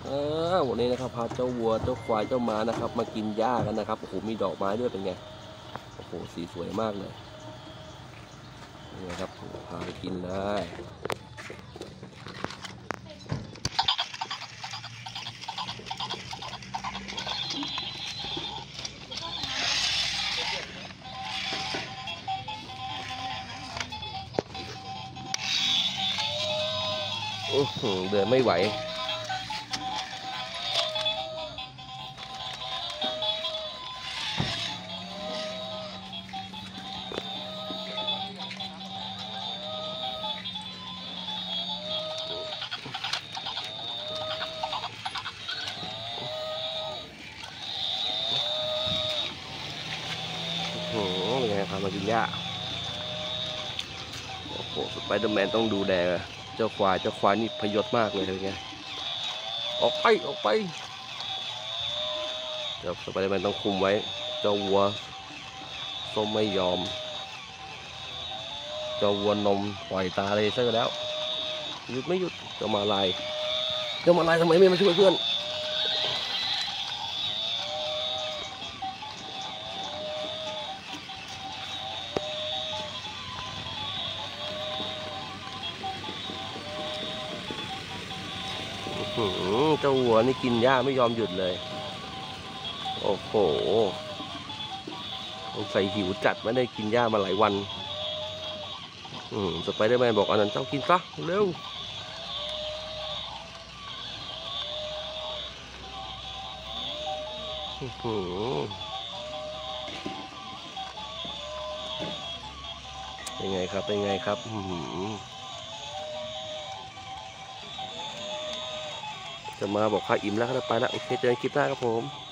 วันนี้นะครับพาเจ้าวัวเจ้าควายเจ้าม้านะครับมากินหญ้ากันนะครับโอ้โหมีดอกไม้ด้วยเป็นไงโอ้โหสีสวยมากเลยนี่นะครับพาไปกินเลยเดินไม่ไหวเป็นไงพามากินหญ้าโอ้โหสไปเดอร์แมนต้องดูแลเจ้าควายนี่พยศมากเลยเป็นไงออกไปเจ้าสไปเดอร์แมนต้องคุมไว้เจ้าวัวส้มไม่ยอมเจ้าวัวนมปล่อยตาเลยซะแล้วหยุดไม่หยุดเจ้ามาลายทำไมไม่มาช่วยเพื่อนเจ้าวัวนี่กินหญ้าไม่ยอมหยุดเลยโอ้โหสงสัยหิวจัดไม่ได้กินหญ้ามาหลายวันสไปเดอร์แมนบอกอันนั้นเจ้ากินซะเร็วเป็นไงครับจะมาบอกข้าอิ่มแล้วก็ไปแล้วโอเคเจอกันคลิปหน้าครับผม